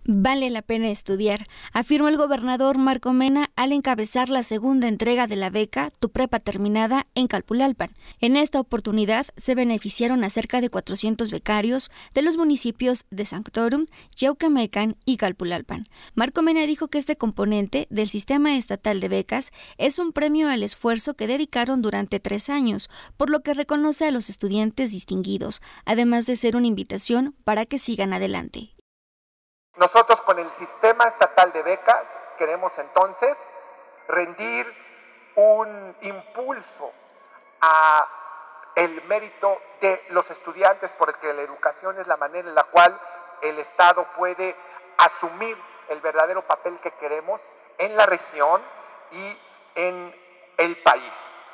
Vale la pena estudiar, afirmó el gobernador Marco Mena al encabezar la segunda entrega de la beca Tu Prepa Terminada en Calpulalpan. En esta oportunidad se beneficiaron a cerca de 400 becarios de los municipios de Sanctorum, Yaucamecán y Calpulalpan. Marco Mena dijo que este componente del sistema estatal de becas es un premio al esfuerzo que dedicaron durante 3 años, por lo que reconoce a los estudiantes distinguidos, además de ser una invitación para que sigan adelante. Nosotros con el sistema estatal de becas queremos entonces rendir un impulso a el mérito de los estudiantes, porque la educación es la manera en la cual el Estado puede asumir el verdadero papel que queremos en la región y en el país.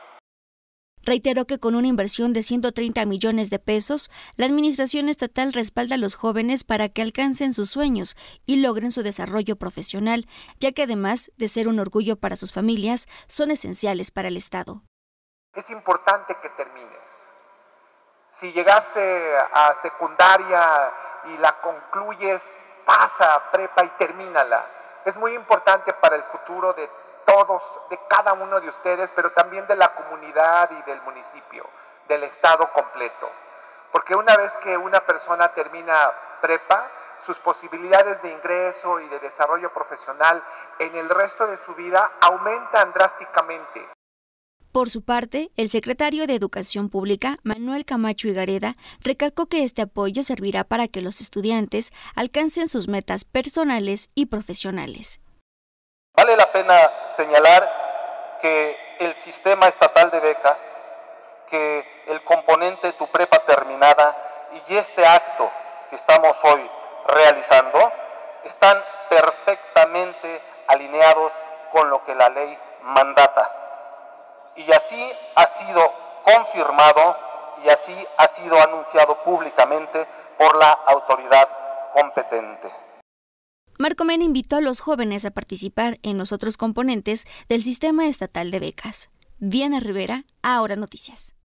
Reiteró que con una inversión de 130 millones de pesos, la administración estatal respalda a los jóvenes para que alcancen sus sueños y logren su desarrollo profesional, ya que además de ser un orgullo para sus familias, son esenciales para el Estado. Es importante que termines. Si llegaste a secundaria y la concluyes, pasa a prepa y termínala. Es muy importante para el futuro de todos, de cada uno de ustedes, pero también de la comunidad y del municipio, del estado completo. Porque una vez que una persona termina prepa, sus posibilidades de ingreso y de desarrollo profesional en el resto de su vida aumentan drásticamente. Por su parte, el secretario de Educación Pública, Manuel Camacho Higareda, recalcó que este apoyo servirá para que los estudiantes alcancen sus metas personales y profesionales. Vale la pena señalar que el sistema estatal de becas, que el componente Tu Prepa Terminada y este acto que estamos hoy realizando están perfectamente alineados con lo que la ley mandata. Y así ha sido confirmado y así ha sido anunciado públicamente por la autoridad competente. Marco Mena invitó a los jóvenes a participar en los otros componentes del sistema estatal de becas. Diana Rivera, Ahora Noticias.